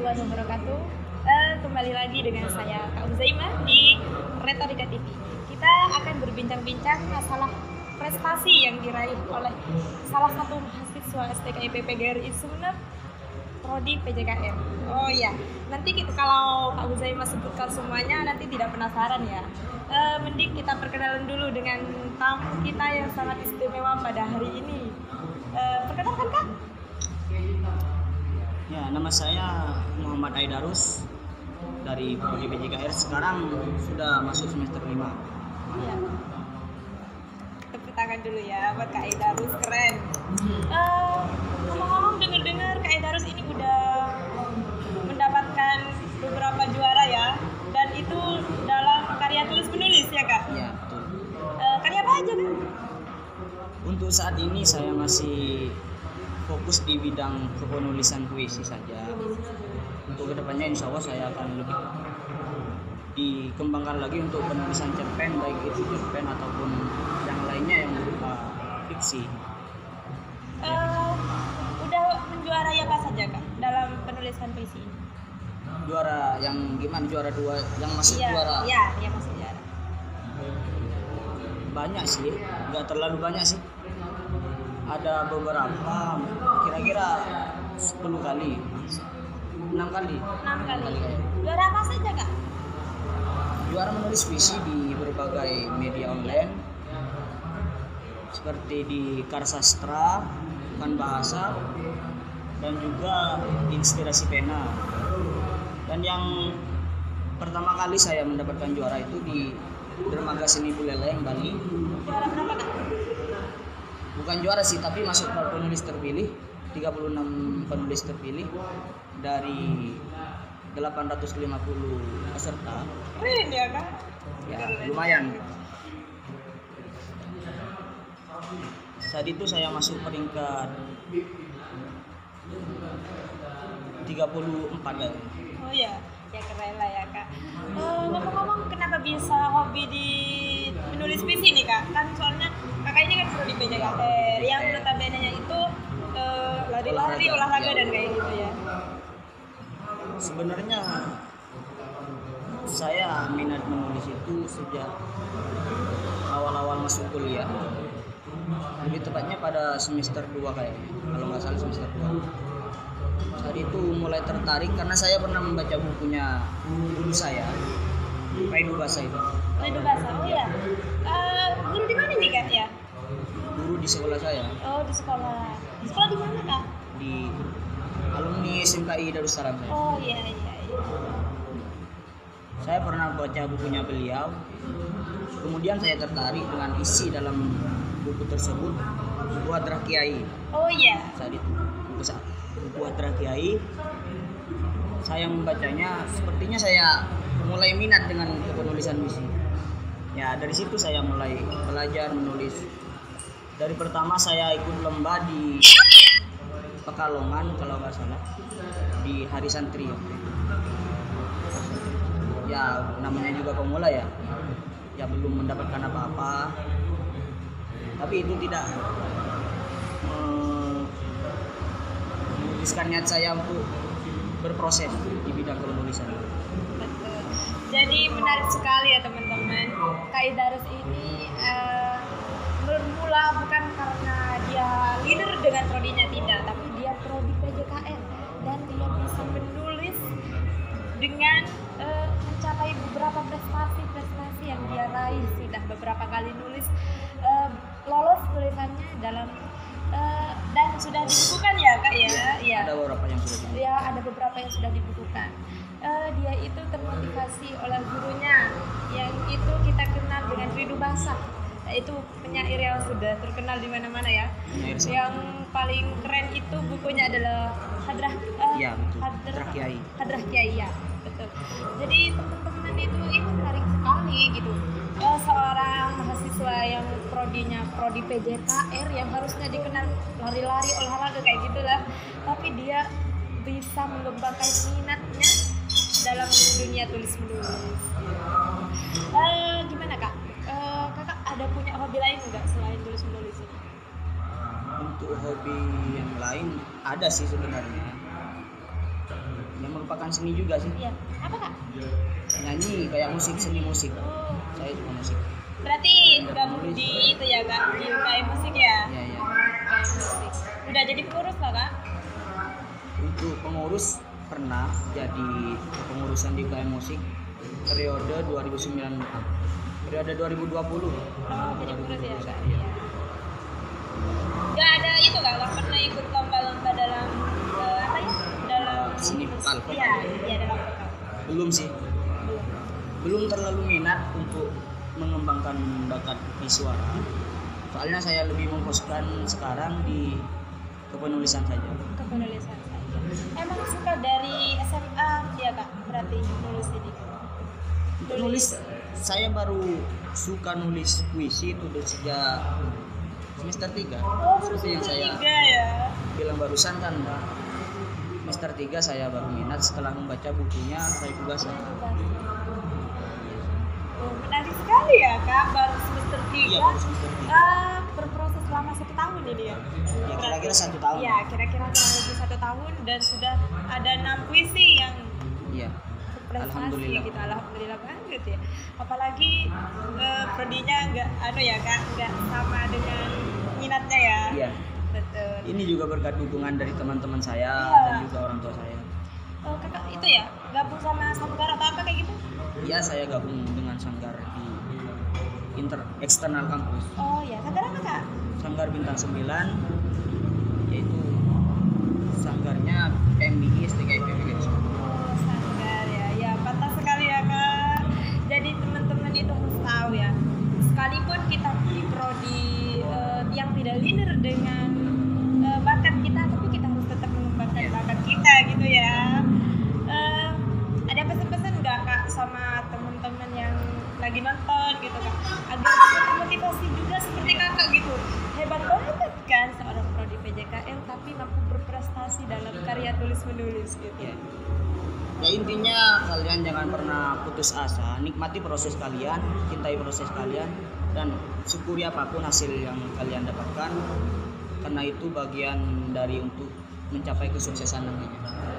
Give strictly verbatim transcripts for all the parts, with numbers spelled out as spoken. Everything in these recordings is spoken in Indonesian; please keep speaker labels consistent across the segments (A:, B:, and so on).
A: warahmatullahi wabarakatuh. Eh, kembali lagi dengan saya Kak Uzaimah di Retorika T V. Kita akan berbincang-bincang masalah prestasi yang diraih oleh salah satu mahasiswa S T K I P P G R I Sumeneb, Prodi P J K R. Oh iya, nanti kita kalau Kak Uzaimah sebutkan semuanya nanti tidak penasaran ya. Eh, mending kita perkenalan dulu dengan tamu kita yang sangat istimewa pada hari ini. Eh, perkenalkan Kak.
B: Ya, nama saya Muhammad Aidarus dari Prodi P J K R. Sekarang sudah masuk semester lima.
A: Ya. Tepuk tangan dulu ya buat Kak Aidarus, keren. Uh, ngomong-ngomong dengar-dengar Kak Aidarus ini udah mendapatkan beberapa juara ya, dan itu dalam karya tulis menulis ya Kak?
B: Ya, betul.
A: Uh, karya apa aja Kak?
B: Untuk saat ini saya masih fokus di bidang kepenulisan puisi saja. Untuk kedepannya insya Allah saya akan lebih dikembangkan lagi untuk penulisan cerpen, baik itu cerpen ataupun yang lainnya yang berupa fiksi.
A: Uh, udah menjuarai apa saja Kak dalam penulisan puisi ini?
B: Juara yang gimana? Juara dua yang masuk
A: Iya,
B: juara?
A: Iya, ya masuk juara.
B: Banyak sih, nggak terlalu banyak sih. Ada beberapa, kira-kira sepuluh kali, enam kali.
A: enam kali. Juara apa saja Kak?
B: Juara menulis puisi di berbagai media online, seperti di Karsastra, Bukan Bahasa, dan juga Inspirasi Pena. Dan yang pertama kali saya mendapatkan juara itu di Dermaga Seni Buleleng, Bali.
A: Juara berapa Kak?
B: Bukan juara sih, tapi masuk penulis terpilih, tiga puluh enam penulis terpilih dari delapan ratus lima puluh peserta.
A: Keren ya Kak?
B: Ya, lumayan. Saat itu saya masuk peringkat tiga puluh empat ya.
A: Oh ya, ya keren lah ya Kak. Uh, ngomong-ngomong, kenapa bisa hobi di menulis puisi nih Kak? Kan soalnya Kakak ini kan Prodi P J K R yang notabene-nya itu uh, lari-lari, olahraga, olahraga dan kayak gitu ya.
B: Sebenarnya saya minat menulis itu sejak awal-awal masuk kuliah. Lebih tepatnya pada semester dua kayaknya, kalau nggak salah semester dua. Saat itu mulai tertarik karena saya pernah membaca bukunya guru saya, Raidu Basa itu.
A: Raidu Basa, oh ya. Uh, guru di mana nih Kak ya?
B: Guru di sekolah saya.
A: Oh di sekolah. Di sekolah di mana Kak?
B: Di alumni S M K I Darussalam.
A: Oh iya iya. iya.
B: Saya pernah baca bukunya beliau. Kemudian saya tertarik dengan isi dalam buku tersebut, buku Hadrah Kiai.
A: Oh iya.
B: Saat itu buku saat buku Hadrah Kiai. Saya membacanya, sepertinya saya mulai minat dengan kepenulisan puisi. Ya dari situ saya mulai belajar menulis. Dari pertama saya ikut lomba di Pekalongan kalau nggak salah, di Hari Santri. Ya namanya juga pemula ya, ya belum mendapatkan apa-apa. Tapi itu tidak memutuskan niat saya untuk berproses di bidang penulisan.
A: Betul. Jadi menarik sekali ya teman-teman. Kak Aidarus ini uh, bermula bukan karena dia leader dengan prodinya, tidak, tapi dia prodi P J K R dan dia bisa menulis dengan uh, mencapai beberapa prestasi-prestasi yang dia raih. Sudah beberapa kali nulis, uh, lolos tulisannya dalam uh, dan sudah dibukukan ya Kak ya. Ya.
B: Ada beberapa yang sudah dibukukan.
A: Ya, ada beberapa yang sudah dibukukan. Uh, dia itu termotivasi oleh gurunya yang itu kita kenal dengan Raidu Basa. Itu penyair yang sudah terkenal di mana-mana ya.
B: Penyair
A: yang paling keren itu bukunya adalah Hadrah uh,
B: ya, betul.
A: Hadrah,
B: Hadrah Kiai.
A: Hadrah Kiai ya, betul. Jadi teman-teman itu ini menarik sekali gitu. Uh, seorang mahasiswa yang prodinya prodi P J K R yang harusnya dikenal lari-lari, olahraga kayak gitulah, tapi dia bisa mengembangkan minatnya dalam dunia tulis menulis. Uh, gimana Kak? Uh, kakak ada punya hobi lain nggak selain tulis menulis ini?
B: Untuk hobi yang lain ada sih sebenarnya. yang merupakan seni juga sih.
A: Iya. Apa kak?
B: Nyanyi kayak musik, seni musik.
A: Oh,
B: Saya juga musik.
A: berarti gabung di itu ya kak, di U K M musik ya?
B: Iya, iya.
A: U K M musik. Udah jadi pengurus lah kak?
B: Untuk pengurus pernah jadi kepengurusan di U K M musik periode dua ribu sembilan periode dua ribu dua puluh.
A: Oh, jadi pengurus ya kak?
B: Iya.
A: Gak ada itu kak, gak pernah ikut lomba-lomba dalam eh, apa ya? Dalam
B: Seni vokal.
A: Iya, iya dalam vokal.
B: Belum sih.
A: Belum.
B: Belum terlalu minat untuk mengembangkan bakat di suara. Soalnya saya lebih memfokuskan sekarang di kepenulisan saja.
A: Kepenulisan saja. Emang suka dari S M A ya kak? Berarti nulis ini.
B: Untuk nulis, saya baru suka nulis puisi itu dari sejak semester tiga.
A: Oh, baru
B: Seperti yang saya
A: tiga ya.
B: bilang barusan kan, semester tiga saya baru minat setelah membaca bukunya Raiku Gasa.
A: Oh, menarik sekali ya kak, baru semester tiga.
B: Iya, baru semester tiga.
A: Ah, berproses selama satu tahun ini ya?
B: Ya kira-kira satu tahun.
A: Iya, kira-kira kurang lebih satu tahun dan sudah ada enam puisi yang
B: Iya.
A: berprestasi
B: Alhamdulillah.
A: gitu. Alhamdulillah banget ya. Apalagi eh, prodinya nggak, anu ya kak, nggak sama dengan minatnya ya.
B: Iya.
A: Betul.
B: Ini juga berkat dukungan dari teman-teman saya
A: Iya.
B: dan juga orang tua saya.
A: Oh, kakak itu ya, gabung sama Sanggar atau apa kayak gitu?
B: Ya, saya gabung dengan Sanggar di inter eksternal kampus.
A: Oh ya, Sanggar apa kak?
B: Sanggar Bintang sembilan, yaitu sanggarnya P M B I S T K I P B G R.
A: Oh, Sanggar ya, ya pantas sekali ya kak. Jadi teman-teman itu harus tahu ya, sekalipun kita di prodi eh, yang tidak linear dengan eh, bakat kita, tapi kita harus tetap mengembangkan
B: Iya.
A: bakat kita gitu ya. Eh, ada pesan-pesan nggak kak sama teman-teman yang lagi nonton gitu kak, agar termotivasi juga seperti kakak gitu? Hebat banget kan seorang prodi P J K L tapi mampu berprestasi dalam karya tulis menulis gitu.
B: Ya. Ya intinya kalian jangan pernah putus asa, nikmati proses kalian, cintai proses kalian, dan syukuri apapun hasil yang kalian dapatkan, karena itu bagian dari untuk mencapai kesuksesan nantinya.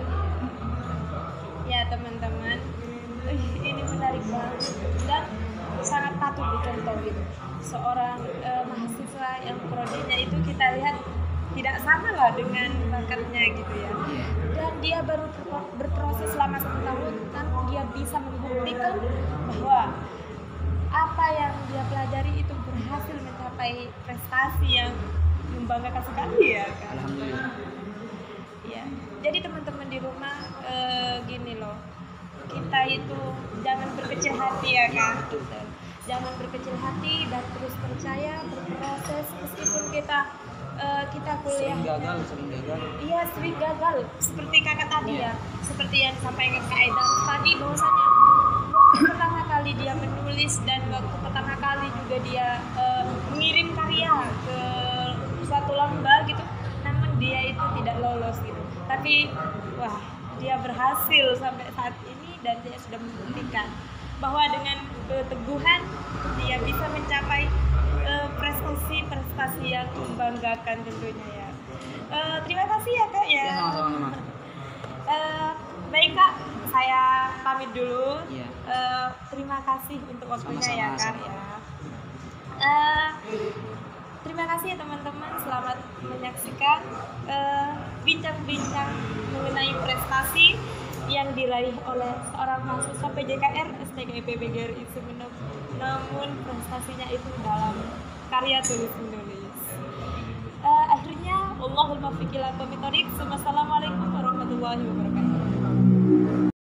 A: Ya teman-teman, ini menarik banget dan sangat patut dicontoh gitu. Seorang eh, mahasiswa yang prodinya itu kita lihat tidak sama lah dengan bakatnya gitu ya.
B: Iya.
A: Dan dia baru berpro- berproses selama satu tahun, namun dia bisa membuktikan bahwa apa yang dia pelajari itu berhasil mencapai prestasi yang membanggakan sekali ya kan.
B: Alhamdulillah.
A: Ya, jadi teman-teman di rumah eh, gini loh, kita itu jangan berkecil hati ya kan.
B: Betul.
A: Jangan berkecil hati dan terus percaya, berproses meskipun kita eh, kita kuliah.
B: Sering gagal, sering gagal.
A: Iya, sering gagal. Seperti kakak tadi
B: Iya.
A: ya, seperti yang disampaikan Kak Aidan tadi bahwasanya waktu pertama kali dia menulis dan waktu pertama kali juga dia eh, mengirim karya ke suatu lomba gitu, namun dia itu tidak lolos gitu. Tapi wah, dia berhasil sampai saat ini dan dia sudah membuktikan bahwa dengan keteguhan dia bisa mencapai eh, prestasi-prestasi yang membanggakan tentunya ya. Eh, terima kasih ya kak ya.
B: Ya, sama-sama.
A: Eh, baik kak, saya pamit dulu.
B: Iya.
A: Eh, terima kasih untuk waktunya
B: Sama-sama,
A: ya kak
B: sama.
A: ya. Eh, terima kasih ya teman-teman, selamat menyaksikan eh, bincang-bincang mengenai prestasi yang diraih oleh seorang mahasiswa P J K R S T K I P B G R I Sumeneb, namun prestasinya itu dalam karya tulis menulis. Uh, akhirnya Allahul muwaffiq ila aqwamit thoriq. Wassalamualaikum warahmatullahi wabarakatuh.